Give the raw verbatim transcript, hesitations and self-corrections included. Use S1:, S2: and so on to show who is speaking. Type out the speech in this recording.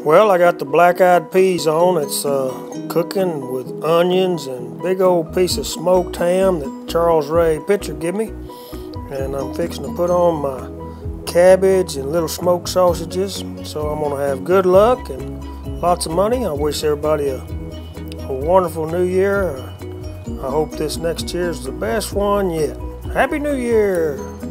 S1: Well, I got the black-eyed peas on. It's uh, cooking with onions and big old piece of smoked ham that Charles Ray Pitcher gave me. And I'm fixing to put on my cabbage and little smoked sausages. So I'm gonna have good luck and lots of money. I wish everybody a, a wonderful new year. I hope this next year is the best one yet. Happy New Year!